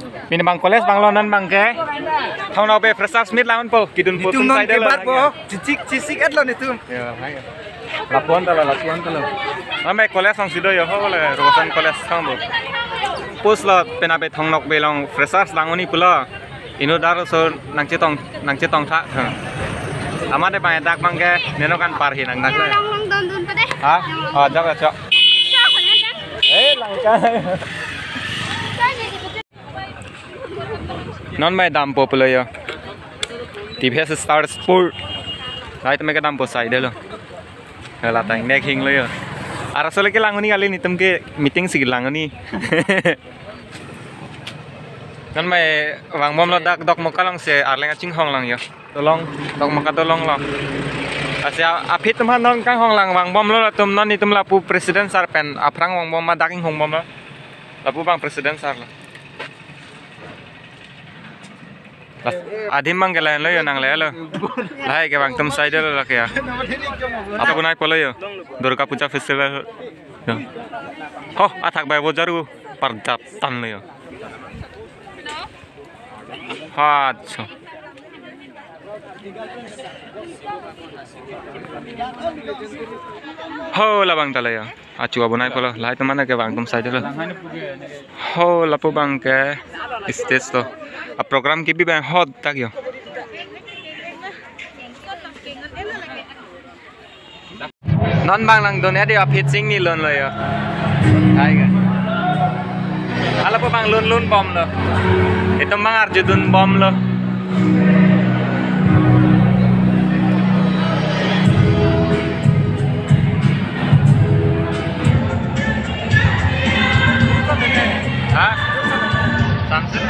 Min bang koles bang lonan bang ke. Thong no be Freshers Smith lawan po kidun po tum side le. Bat po. Cicik et lo nitum. Ya, hai. Lapuan tala. Ame koles sang sido yo ho le rosan koles sang bo. Pus lo penabe thong nok be long Freshers langoni pula. Inu daro so nang cetong tha. Amade bang dak bang ke neno kan parhi nang nak le. Ha? Oh, jak. Non mai dam popular yo. TVS Star Sport. Lai tame ka dam po side lo. Hala tang nek hing lo yo. Arasole ke langoni ali nitum ke meeting sig langoni. Non mai wang mom lo dak dok mokalang se arlenga ching hong lang yo. Tolong dok moka tolong lo. Asia apit teman non kang hong lang wang bom lo tum non itum la pu presiden sar pen aprang wang bom ma daking hong bom lo. La pu bang presiden sar lo. Adim mang ke lain lo yo nang le lo. Lai ke bang tum side lo ke ya. Apa gunai polo yo. Durga Puja Festival. Yo. Ho athak bai bojaru parjatan lo yo. Hacho. Ho labang tala ya. Acu abunai polo. Lai teman ke bang tum side lo. Ho lapu bang ke stage to. A program ki bi bang hot tak yo. Non bang lang don dia pitching ni lon lo yo. Hai ga. Ala po bang lon bom lo. Itu bang Arjudun bom lo. Hah? Samsung.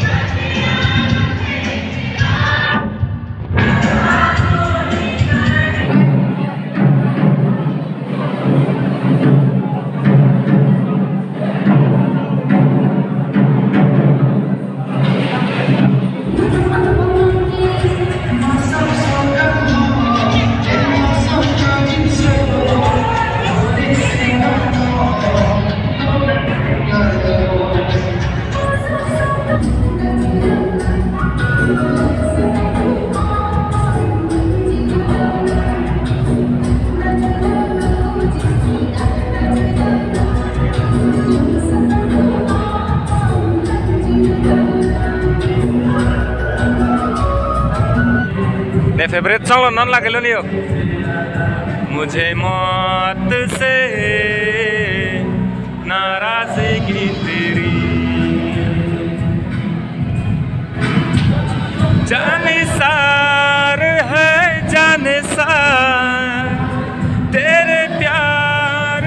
Favourite song नॉन लागे लो लियो मुझे मौत से नाराज़गी तेरी जानिसार है जानिसार तेरे प्यार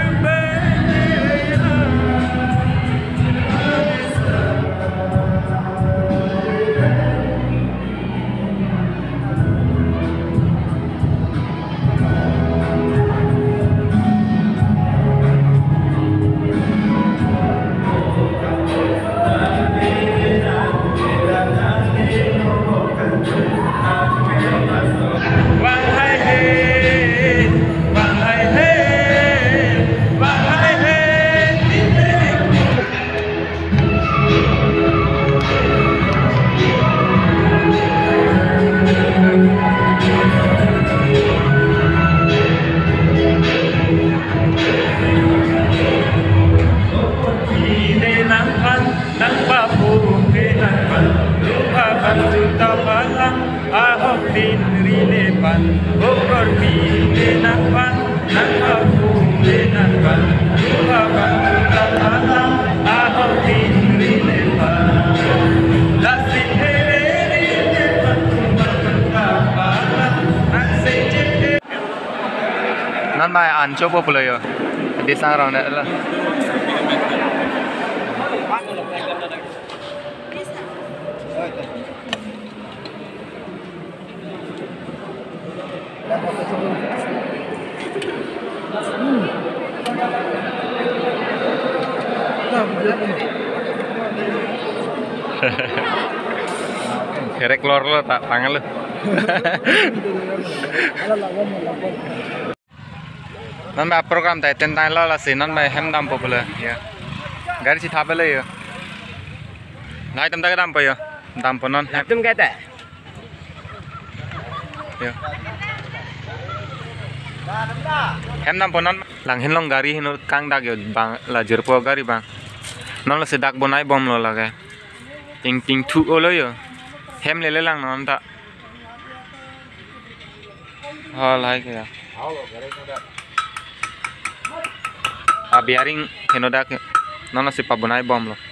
nan mai an coba pula yo di sarang dah lah. Kerek lor lo tak tangan lo. Non mai program tai tentai lo la si non mai hem dam popular ya. Gari si thabe le yo. Nai tam ta dam pa yo. Dam ponon. Tum kata. Yo. Hem dam ponon lang hin long gari hin kang dak yo bang la jerpo gari bang. Non la sedak bonai bom lo lage. Ting ting thu o lo yo. Hem le lang non ta. Ha lai ke ya. Bearing henodak non la se pa bonai bom lo.